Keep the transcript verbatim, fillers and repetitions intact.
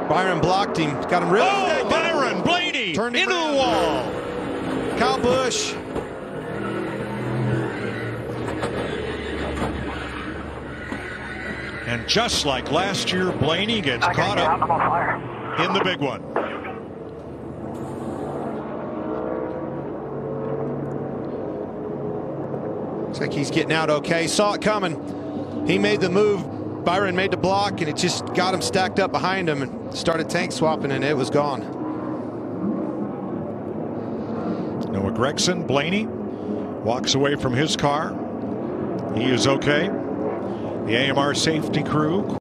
Byron blocked him. Got him really. Oh, Byron Blaney Turned him into around. the wall. Kyle Busch. And just like last year, Blaney gets caught up in the big one. Looks like he's getting out okay. Saw it coming. He made the move. Byron made the block, and it just got him stacked up behind him and started tank swapping, and it was gone. Noah Gragson, Blaney walks away from his car. He is okay. The A M R safety crew